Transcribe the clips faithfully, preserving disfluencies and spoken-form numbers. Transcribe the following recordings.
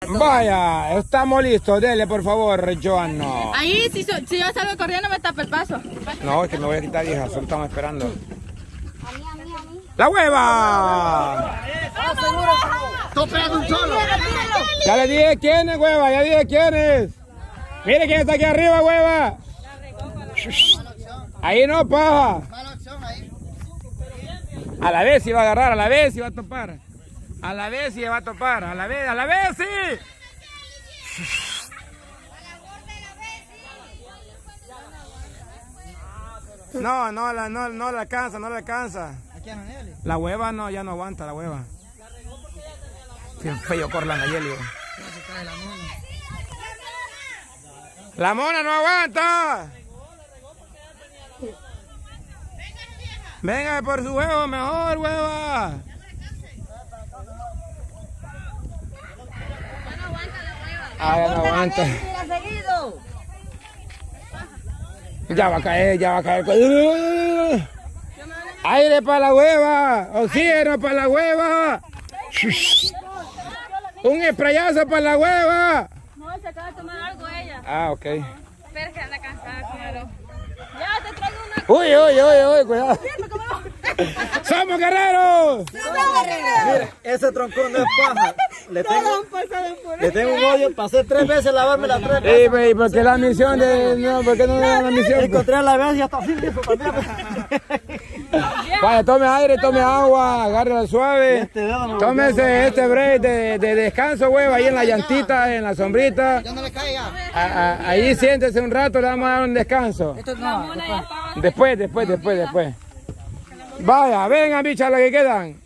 Vaya, estamos listos. Dele, por favor, Joano. Ahí, si, si yo salgo corriendo, me tapa el paso. No, es que me voy a quitar, hija. Solo estamos esperando. ¡La hueva! ¡Tú pegando un solo! Ya le dije quién es, hueva. Ya dije quién es. Mire quién está aquí arriba, hueva. Ahí no, paja. A la vez iba a agarrar, a la vez iba a topar. A la vez iba a topar, a la vez, a la vez, sí. No, no, la, no, no la alcanza, no la alcanza. La hueva no, ya no aguanta la hueva. Qué feo corre la Nayeli. La mona no aguanta. Venga por su huevo, mejor hueva. Ah, ya no aguanta. Ya va a caer, ya va a caer. Aire para la hueva. Oxígeno para la hueva. Un esprayazo para la hueva. No, se acaba de tomar algo ella. Ah, ok. Pero que anda cansada con el ojo. Ya, te traigo una... Uy, uy, uy, uy, cuidado. ¡Somos guerreros! ¡Somos guerreros! Mire, ese troncón no es paja. Le tengo, le tengo un hoyo, pasé tres veces lavarme las tres veces. Sí, ¿por qué la misión de...? No, ¿por qué no da la misión? Encontré a la vez y hasta así listo también. Vaya, tome aire, tome agua, agárrela suave. Tómese este break de, de descanso, hueva, ahí en la llantita, en la sombrita. Ya no le caiga. A, a, ahí siéntese un rato, le vamos a dar un descanso. No, Después, después, después, después. Vaya, vengan, bichas, las que quedan.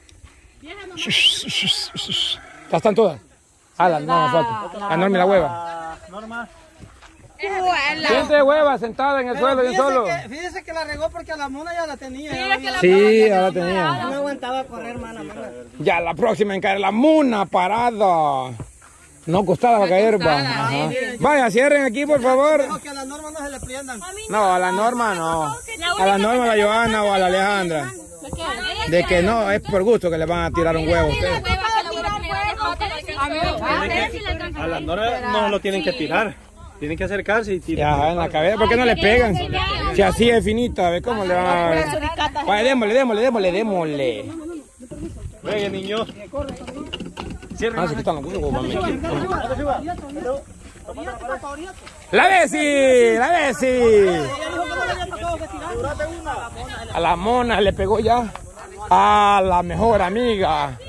Ya están todas. Ah, la Norma falta. La Norma y la hueva. Norma. Siente hueva sentada en el suelo y solo. Que, fíjese que la regó porque a la mona ya la tenía. Sí, ya la tenía. No aguantaba correr, hermana, mona. Ya la próxima en caer la mona parada. No costada va a caer, va. Ajá. Vaya, cierren aquí, por favor. Que a la Norma no se le prendan. No, a la Norma no. A la Norma, a la Johanna o a la Alejandra. De que no, es por gusto que le van a tirar un huevo a ustedes. A la Norma no lo tienen que tirar. Tienen que acercarse y tirar. Ya, en la cabeza, ¿por qué no le pegan? Si así es finita, ¿ves cómo le van a ver? Vaya, démosle, démosle, démosle, démosle. Venga, niños. Ah, se quitan los huevos, mami. La Bessie, la Bessie. A la mona le pegó ya. A la mejor amiga.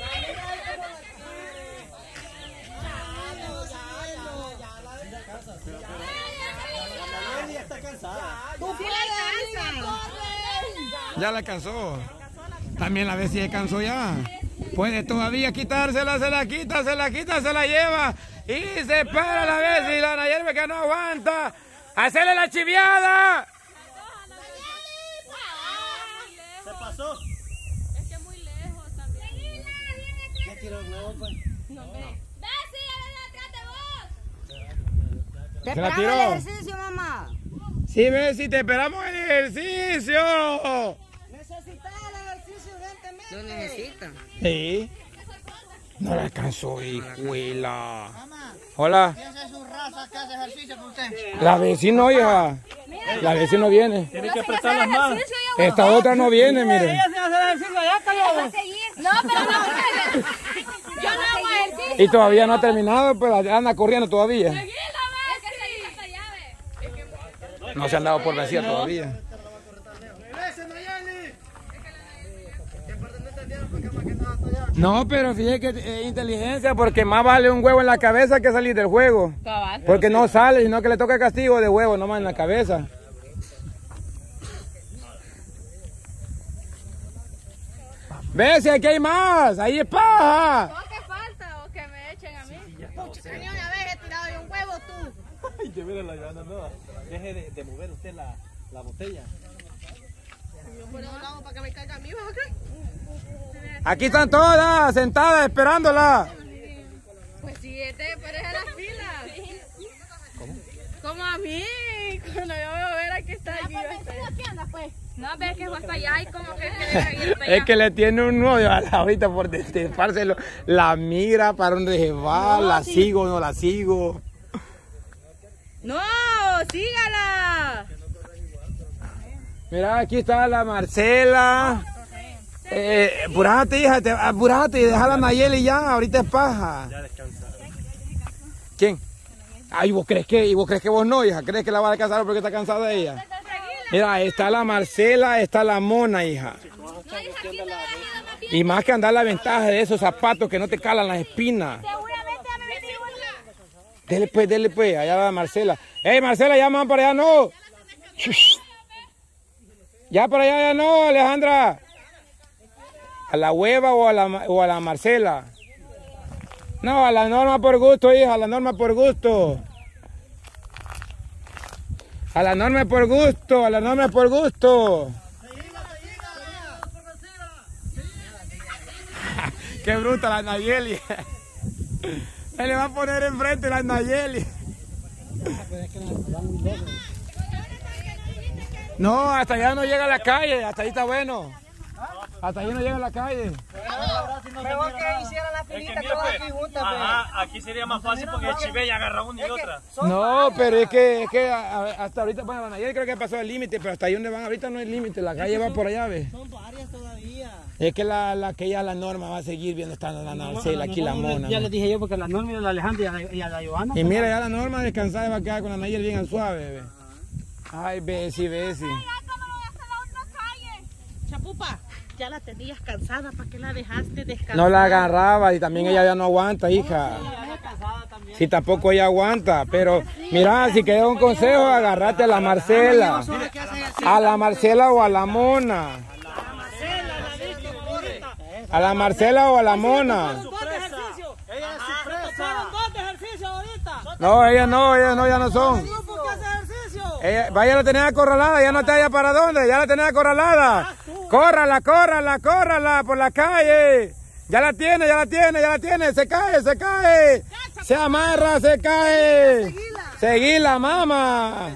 Ya la cansó. También la Bessie se cansó ya. Puede todavía quitársela, se la quita, se la quita, se la lleva. Y se para la Bessie y la Nayeli que no aguanta. ¡Hacerle la chiviada! Se pasó. Es que es muy lejos también. ¿Qué tiró el huevo, pues? No, ve. ¡Bessie, atrás de vos! ¿Se la tiró? el ejercicio, mamá. Sí, Bessie, te esperamos el ejercicio. Necesitas el ejercicio urgentemente. Lo necesita. Sí. No la alcanzó, hijuela. Hola. ¿Quién es su raza que hace ejercicio con usted? La vecina, hija. La vecina no viene. Tienen que apretar las manos. Esta otra no viene, mire. Ella se hace ejercicio allá, callado. No, pero no, yo no hago ejercicio. Y todavía no ha terminado, pero anda corriendo todavía. No se han dado por vencida todavía. No, pero fíjate que es inteligencia, porque más vale un huevo en la cabeza que salir del juego. Porque no sale, sino que le toca castigo de huevo nomás en la cabeza. ¿Ves? Si aquí hay más, ahí es paja. ¿O qué falta? ¿O que me echen a mí? Ni una vez he tirado de un huevo tú. Ay, de veras la Johanna, no. Deje de, de mover usted la, la botella. Yo por un lado para que me caiga a mí, ¿vas a creer? Aquí están todas, sentadas, esperándola. Pues sí, este parece las filas. ¿Cómo? Como a mí, cuando yo veo ver aquí está aquí. ¿Aquí anda, pues? No, ves que fue hasta allá y como que quiere seguir para allá. Es que le tiene un novio a la ahorita por destapárselo. La mira para donde va, no, la sí. sigo, no la sigo. No, sígala. Mira, aquí está la Marcela. Eh, apurate, hija, te, apurate y deja a la Nayeli ya, ahorita es paja. Ya descansaron. ¿Quién? Ay, ¿vos crees que, y vos crees que vos no, hija? ¿Crees que la va a descansar porque está cansada ella? Mira, está la Marcela, está la Mona, hija. Y más que andar la ventaja de esos zapatos que no te calan las espinas. Dele pues, dele pues, allá va Marcela. ¡Ey, Marcela, ya van para allá, no! Ya para allá, ya no, Alejandra. ¿A la hueva o a la, o a la Marcela? No, a la Norma por gusto, hija, a la Norma por gusto. A la Norma por gusto, a la Norma por gusto. Qué bruta la Nayeli. Se le va a poner enfrente la Nayeli. No, hasta allá no llega a la calle, hasta ahí está bueno. Hasta ahí no llega a la calle. Mejor que hiciera la finita todas aquí juntas. Ajá, aquí sería más fácil porque el chive ya agarra una y otra. No, pero es que, es que hasta ahorita, bueno, ayer creo que pasó el límite, pero hasta ahí donde van ahorita no hay límite, la calle va por allá, ¿ves? Son varias todavía. Es que la, la que ya la Norma va a seguir viendo esta la Marcela, aquí la Mona. Ya les dije yo porque la Norma y la Alejandra y a la Johanna. Y mira, ya la Norma descansada va a quedar con la Nayeli bien al suave, ¿ves? Ay, Besi, Besi. Chapupa, ya la tenías cansada, ¿para qué la dejaste descansar? No la agarraba y también ella ya no aguanta, hija. Sí, tampoco ella aguanta, pero mira, si queda un consejo, agarrate a la Marcela. A la Marcela o a la Mona. A la Marcela o a la Mona. No, ellas no, ellas no, ya no son. Ella, vaya, la tenía acorralada, ya no está allá para dónde, ya la tenía acorralada. Córrala, córrala, córrala por la calle. Ya la tiene, ya la tiene, ya la tiene. Se cae, se cae. Se amarra, se cae. Seguila, mamá.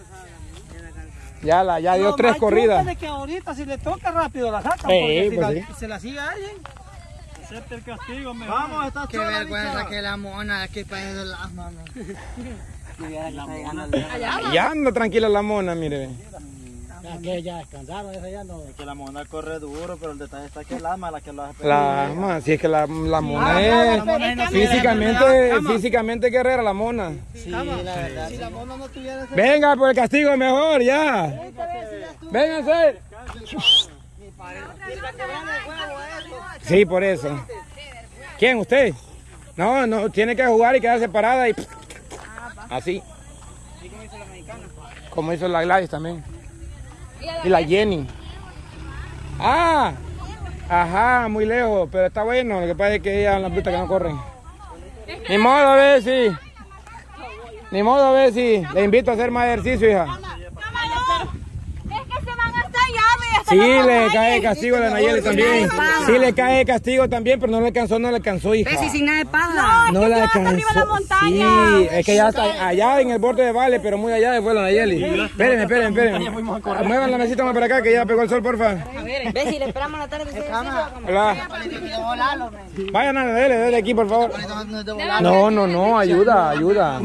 Ya la, ya dio tres corridas. Que ahorita si le toca rápido la saca. Sí, pues si sí. la, se la sigue alguien. Acepta el castigo, mejor. Vamos, está Qué vergüenza que la Mona, que parece las manos. Ya anda tranquila la Mona, mire. Ya que ya descansaron, esa ya no. Es que la Mona corre duro, pero el detalle está que el alma la que lo hace. La alma, si es que la, la Mona es físicamente, físicamente guerrera, la Mona. Sí, la verdad. Si la Mona no tuviera ese... Venga, por el castigo mejor, ya. Vénganse. Sí, por eso. ¿Quién? ¿Usted? No, no, tiene que jugar y quedar separada y así. Como hizo la Gladys también. Y la Jenny. Ah, ajá, muy lejos, pero está bueno. Lo que pasa es que ellas son las brutas que no corren. Ni modo, a ver si. Ni modo, a ver si. Le invito a hacer más ejercicio, hija. Sí, le cae castigo a la Nayeli también. Sí, le cae castigo también, pero no le alcanzó, no le alcanzó, hija. ¿Ves? Sin nada de paja. No le alcanzó. Sí, es que ya está allá en el borde de Vale, pero muy allá después la Nayeli. Espérenme, espérenme, espérenme. Muevan la mesita más para acá, que ya pegó el sol, porfa. ¿Ves? Si le esperamos la tarde. Hola. Vayan a dele, dele aquí, por favor. No, no, no, ayuda, ayuda.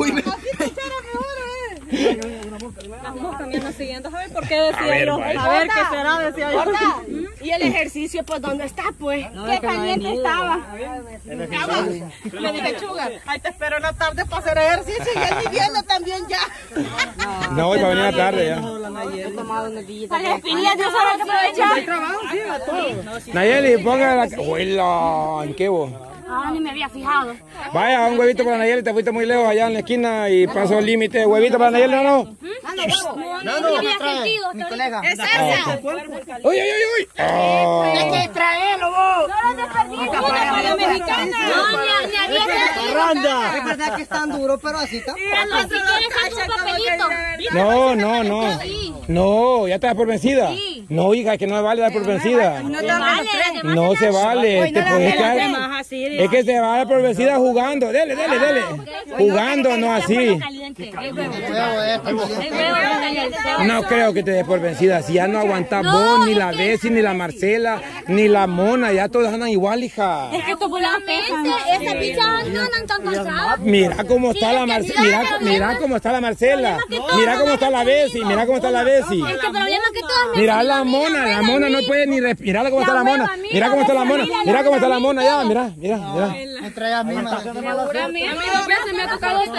Las moscas me andan siguiendo, a ver por qué decía yo. A ver qué será, decía yo. Y el ejercicio, pues, ¿dónde está, pues? Qué caliente estaba. Le dije, Chuga, ahí te espero en la tarde para hacer ejercicio y él viviendo también ya. No, hoy va a venir a la tarde ya. Para las espinillas, Dios sabe que aprovechar. Nayeli, ponga la... Huela, ¿en qué vos? Ah, ni me había fijado. Vaya, un huevito para Nayeli, te fuiste muy lejos allá en la esquina y pasó el límite. ¿Huevito para Nayeli o no? No, no, había sentido. Mi colega. Es esa. ¡Uy, uy, uy, uy! Hay que traerlo, vos. No lo desperdicié. Para la mexicana. No, ni había sentido. Es verdad que están duros, pero así está. Cuando si quieres hacer un papelito. No, no, no. No, ya te das por vencida. No, hija, es que no me vale dar por vencida. No se vale. Te puedes caer. Es que se va a dar por vencida jugando. Dele, dele, dele. Jugando, no así. caliente. El huevo. El huevo caliente. No creo que te des por vencida. Si ya no aguantas vos, ni la Bessie, ni la Marcela, ni la Mona, ya todas andan igual, hija. Es que como la mente, esas bichas andan tan cansadas. Mira cómo está la Marcela, mira, mira cómo está la Marcela, mira cómo está la Bessie, mira cómo está la Bessie. Es que el problema es que todas Mira la Mona, la Mona no puede ni respirar. Mira cómo está la Mona, mira cómo está la Mona, mira cómo está la Mona ya, mira, mira, mira. Me trae a mí, ma. A mí dos veces me ha tocado este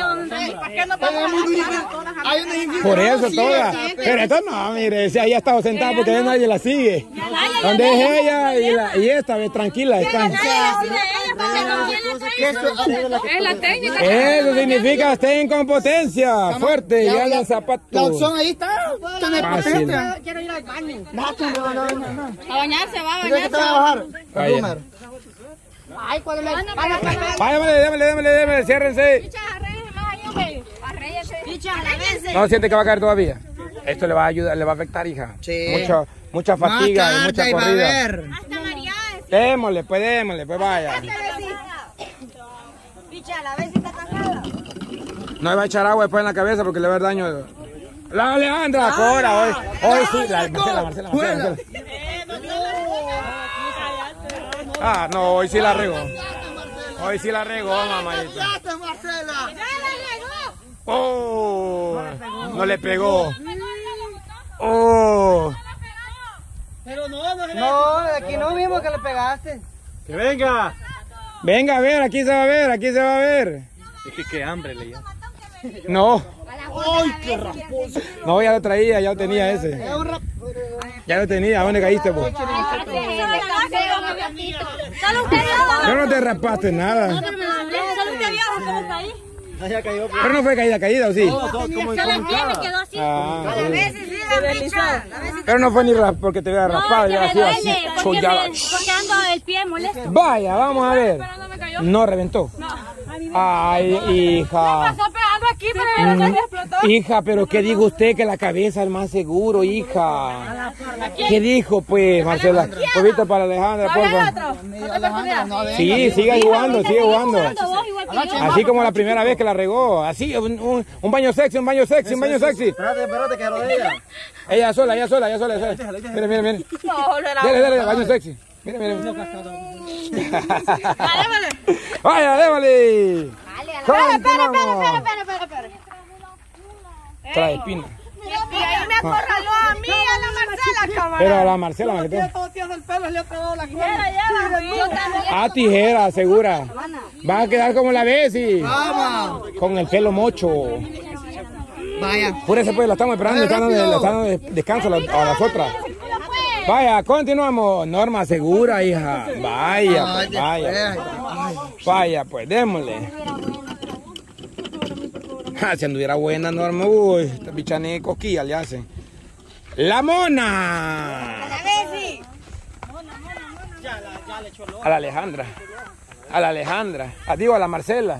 Por eso todas. Pero esto no, mire, si ahí ha estado sentada porque ya nadie la sigue. Donde es ella y, la, y esta, ve, tranquila están. Es la técnica. Eso significa estén con potencia, fuerte, y hagan zapatos. La opción ahí está. Fácil. Quiero ir al baño. A bañarse, va a ¿Qué te bañarse. va a bajar? Vaya. Ay, cuando me... Vaya, démele, démele, démele, ciérrense. No siente que va a caer todavía. Esto le va a ayudar, le va a afectar, hija. Sí. Mucha, mucha fatiga y mucha corrida. Hasta María. Démosle, pues démosle, pues vaya. Picha, la vez está cansada. No le va a echar agua después en la cabeza porque le va a dar daño. La Alejandra, Cora, hoy, hoy sí, la Marcela, Marcela, Marcela, Marcela. Ah, no, hoy sí la regó. Hoy sí la regó, mamadita. Oh, no le pegó. Oh. No, aquí no mismo que le pegaste. ¡Que venga! Venga a ver, aquí se va a ver, aquí se va a ver. Es que qué hambre le llama. No. ¡Ay, qué rasposo! No, ya lo traía, ya lo tenía ese. Ya lo tenía, ¿a dónde caíste vos? Solo usted vio. No, no te raspaste nada. Solo usted vio cómo caí. Pero no fue caída, caída, ¿o sí? Solo me quedó así. Ah, A veces sí, la picha. pero no fue ni rap porque te había raspado, ya así, así, Porque chollada. ando el pie molesto. Vaya, vamos a ver. No reventó. Ay, hija. Está pegando aquí, pero no se explotó. Hija, pero ¿qué dijo usted? Que la cabeza es más seguro, hija. ¿Qué dijo, pues, Marcela? Poquito para Alejandra, por favor. Sí, sigue jugando, sigue jugando. Así como la primera vez que la regó. Así, un, un, un baño sexy, un baño sexy, un baño sexy. Espérate, espérate, que rodilla. Ella sola, ella sola, ella sola. ella sola. Mire, mire, mire. Dale, dale, baño sexy. Mire, mire. Vaya, démosle. Espera, espera, espera, espera, espera. Trae espina. Y ahí me acorraló a mí, a la Marcela, camarada. Pero a la Marcela, ¿me quedó? Todo tío del pelo, le ha pegado la Tijera, lleva. Ah, tijera, segura. Va a quedar como la Bessie. Vamos. Con el pelo mocho. Vaya. Por eso pues la estamos esperando, le están dando, le están dando descanso a las, a las otras. Vaya, continuamos. Norma segura, hija. Vaya, pues, vaya. Vaya, pues, démosle. Ah, si anduviera buena, Norma, uy, esta bicha ni cosquillas le hacen. ¡La Mona! A la Alejandra. A la Alejandra. Ah, digo, a la Marcela.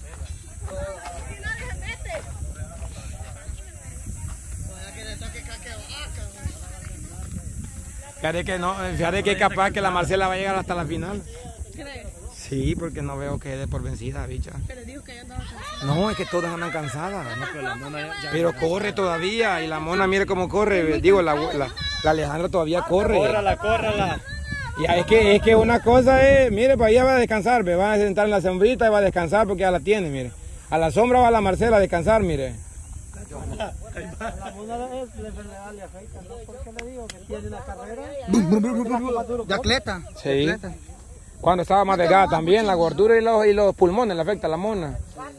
Fíjate que no, fíjate que es capaz que la Marcela va a llegar hasta la final. Sí, porque no veo que dé por vencida, bicha. Pero dijo que ya andaba cansada. No, es que todas andan cansadas. No, pero la Mona ya, ya pero corre todavía y la Mona mire cómo corre. Digo, la, la, la Alejandra todavía corre. Córrala, córrala. Ya, es que es que una cosa es, mire, pues ella va a descansar, me va a sentar en la sombrita y va a descansar porque ya la tiene, mire. A la sombra va la Marcela a descansar, mire. La Mona le afecta, ¿no? ¿Por qué le digo que tiene una carrera? De atleta. Sí. Cuando estaba más delgada también, la gordura y los, y los pulmones le afecta a la Mona.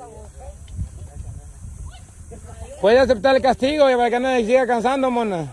¿Puede aceptar el castigo para que no se siga cansando, Mona?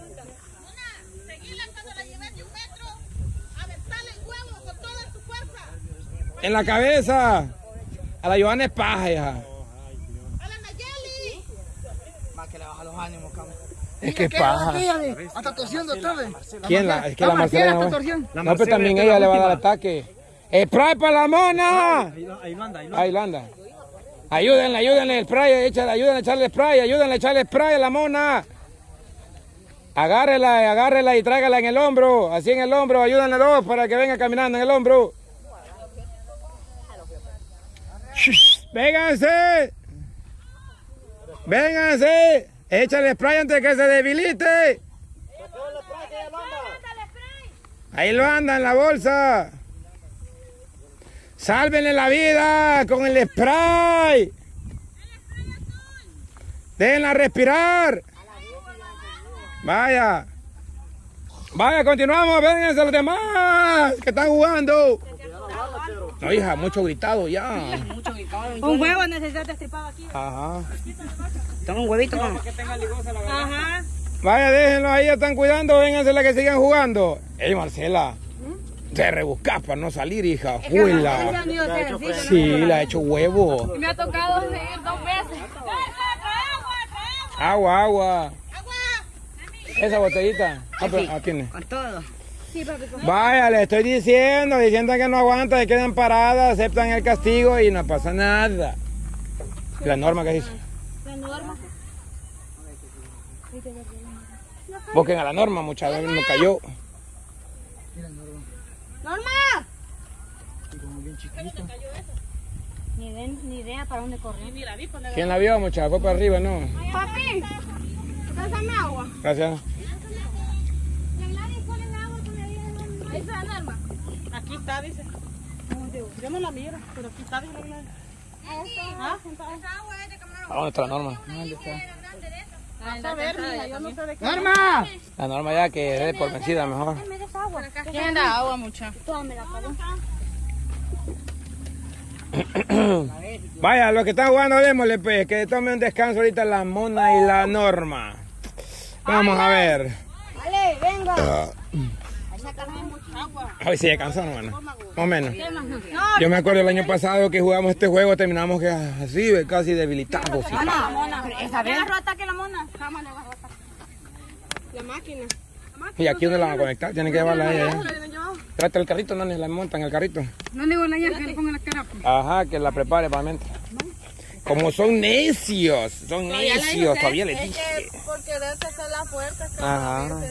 En la cabeza. A la Joana es paja, hija. A la Nayeli. Más que le baja los ánimos, cabrón. Es que es paja. Hasta torciendo otra vez. ¿Quién la? Es que la Marcela no. La No, pero también ella le va a dar ataque. ¡Spray para la Mona! Ahí lo anda, ahí lo Ahí lo anda. Ayúdenle, ayúdenle el spray, échale, ayúdenle a echarle spray, ayúdenle a echarle spray a la Mona. Agárrela, agárrela y tráigala en el hombro, así en el hombro, ayúdenle dos para que venga caminando en el hombro. ¡Véganse! Vénganse. Échale spray antes de que se debilite. Ahí lo anda en la bolsa. Sálvenle la vida con el spray. Déjenla respirar. Vaya. Vaya, continuamos. Vénganse los demás que están jugando. No, hija, mucho gritado ya. Un huevo necesita destripado aquí. Ajá. Toma un huevito, mamá. Ajá. Vaya, déjenlo ahí, ya están cuidando. Vénganse la que sigan jugando. Ey, Marcela. Se rebusca para no salir, hija. Juela. Sí, le ha hecho huevo. Me ha tocado seguir dos veces. Agua, agua. Esa botellita. Ah, pero, ah, tiene. Con todo. Vaya, le estoy diciendo, diciendo que no aguantan, se quedan paradas, aceptan el castigo y no pasa nada. ¿La norma qué dice? La norma. Busquen a la norma, muchas veces no cayó. ¡Norma! Ni, ven, ni idea para dónde correr. ¿Quién la vio, muchachos? Fue para arriba, ¿no? Papi, pásame agua. Gracias. Ahí está la norma. Aquí está, dice. Yo no la miro, pero aquí está, dice. ¿Ah? ¿A dónde está la norma? ¿Dónde está? A ver, mija, yo no sé de qué. ¡Norma! La norma ya que es por vencida mejor. ¿Quién da agua, mucha? Vaya, los que están jugando, démosle pues, que tomen un descanso ahorita la Mona y la Norma. Vamos a ver. Vale, venga. Hoy sí se cansó, hermano. Más o menos. Yo me acuerdo el año pasado que jugamos este juego, terminamos que así, casi debilitados. Sí. Mona, mona. ¿Esta vez? ¿Rota que la mona? La máquina. ¿Y aquí dónde la van a conectar? Tienen que llevarla a ella. ¿eh? Trata el carrito, no la montan el carrito. No le voy a llevar que le ponga la cara. Ajá, que la prepare para mente. Como son necios, son necios, todavía les dije. Porque debe ser la puerta. Ajá.